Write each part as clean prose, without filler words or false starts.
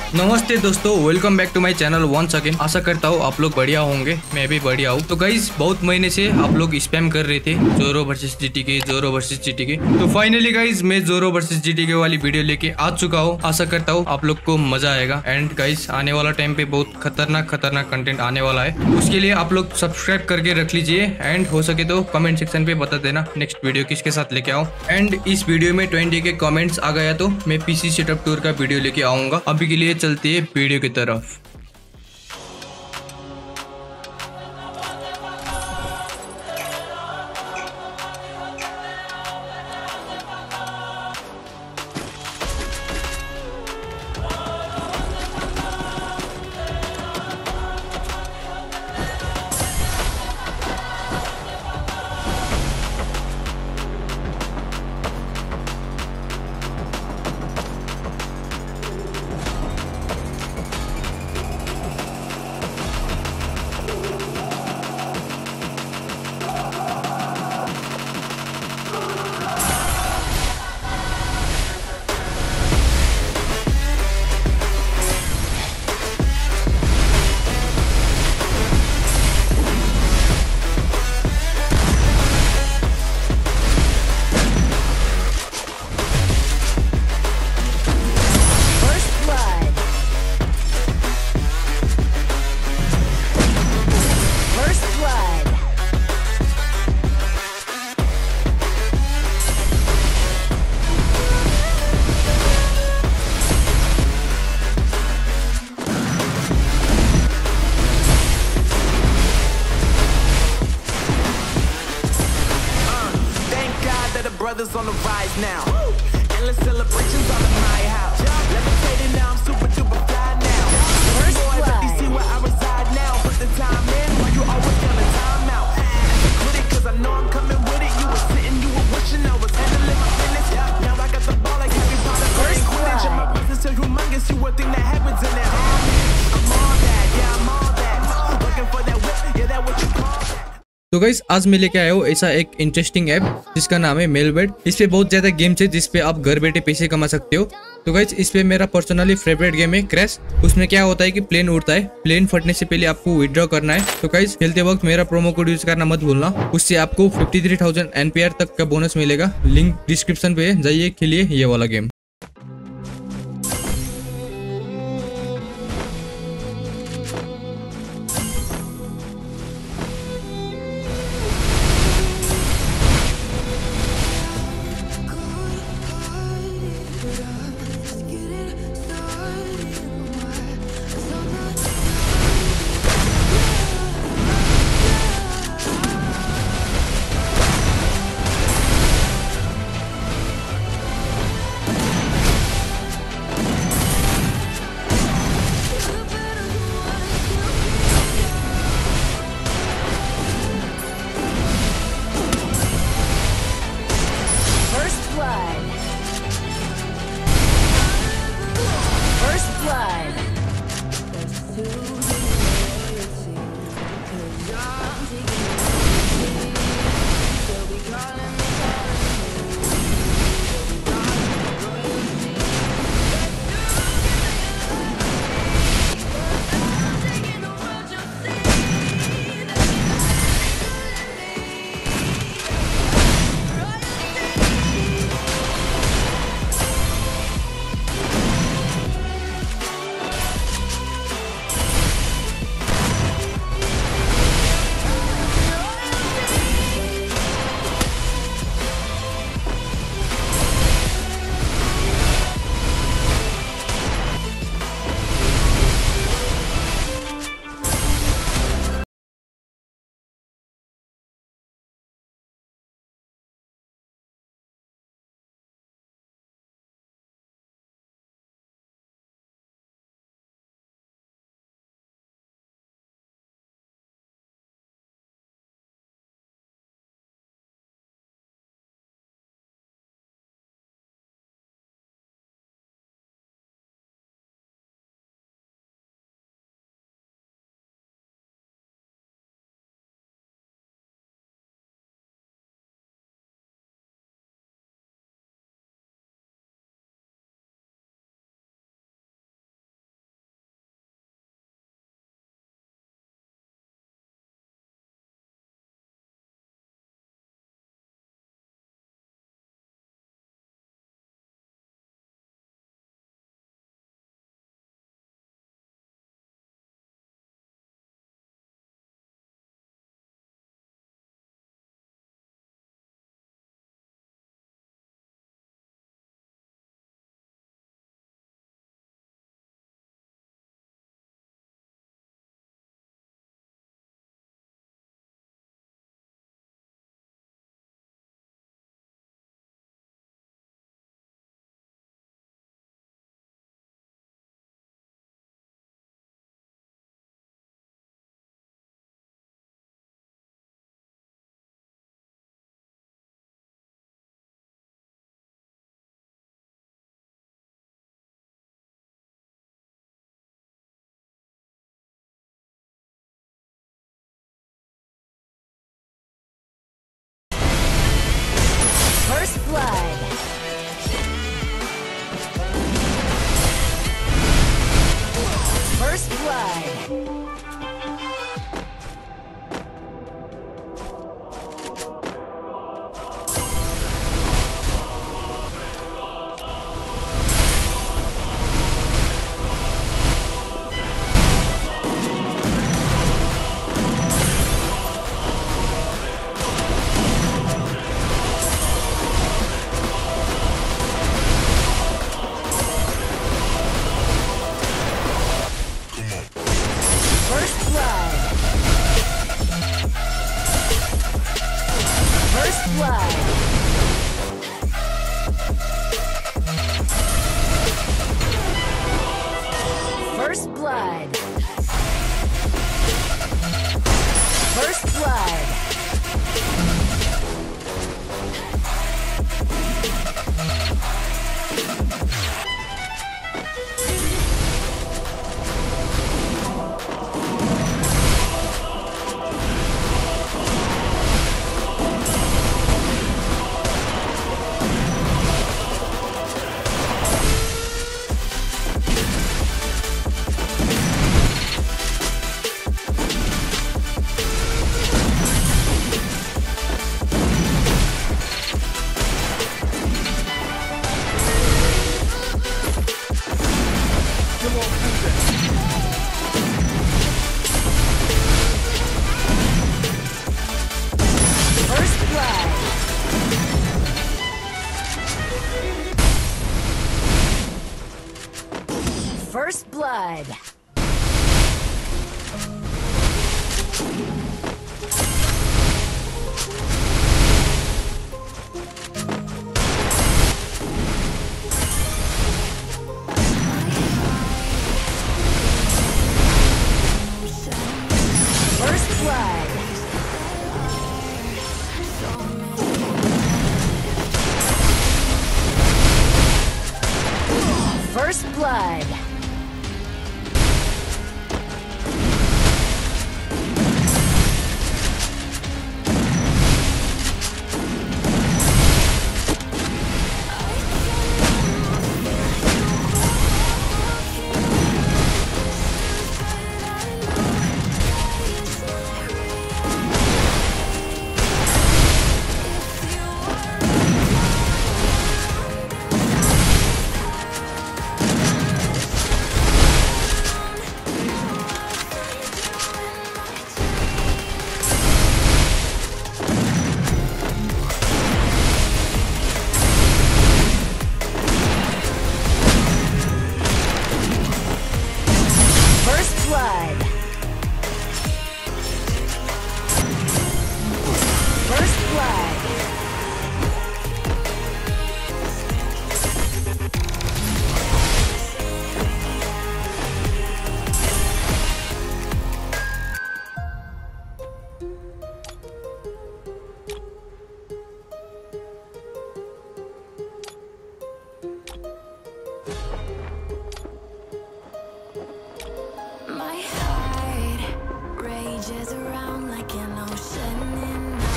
नमस्ते दोस्तों, welcome back to my channel once again. आशा करता हूँ आप लोग बढ़िया होंगे, मैं भी बढ़िया हूँ। तो गाइज बहुत महीने से आप लोग स्पैम कर रहे थे जोरो वर्सेस जीटीके, जोरो वर्सेस जीटीके। तो फाइनली गाइज मैं जोरो वर्सेस जीटीके वाली वीडियो लेके आ चुका हूँ। आशा करता हूँ आप लोग को मजा आएगा। एंड गाइज आने वाला टाइम पे बहुत खतरनाक कंटेंट आने वाला है। उसके लिए आप लोग सब्सक्राइब करके रख लीजिए एंड हो सके तो कमेंट सेक्शन पे बता देना नेक्स्ट वीडियो किसके साथ लेके आऊँ। एंड इस वीडियो में 20 के कमेंट्स आ गया तो मैं पीसी सेटअप टूर का वीडियो लेके आऊंगा। अभी के लिए चलते हैं वीडियो की तरफ। Brothers on the rise now. Endless celebrations all in my house. Levitating now, I'm super duper fly now. First boy, let me see where I reside now. Put the time in while you always got a time out. Quit it, cause I know I'm coming with it. You were sitting, you were wishing I was handling my business. Now I got the ball like Harry Potter. First Quidditch, and my business so humongous. You would think that happens in it. I'm all that, yeah, I'm all that. Looking for that whip, yeah, that what you call that. तो guys आज मैं लेके आया हूँ ऐसा एक interesting app जिसका नाम है मेलबेट। इस पे बहुत ज्यादा गेम्स है जिस पे आप घर बैठे पैसे कमा सकते हो। तो गाइस इस पे मेरा पर्सनली फेवरेट गेम है क्रैश। उसमें क्या होता है कि प्लेन उड़ता है, प्लेन फटने से पहले आपको विड्रॉ करना है। तो गाइस खेलते वक्त मेरा प्रोमो कोड यूज करना मत भूलना, उससे आपको 53,000 एनपीआर तक का बोनस मिलेगा। लिंक डिस्क्रिप्शन पे जाइए, खेलिए ये वाला game. First blood. First blood. First blood. First blood. First blood. My heart rages around like an ocean in my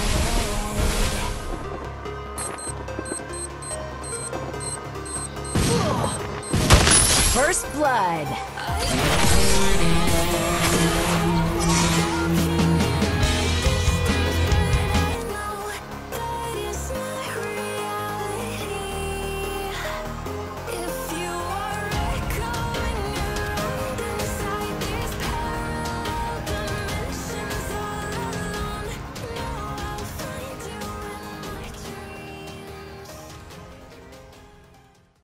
head. First blood.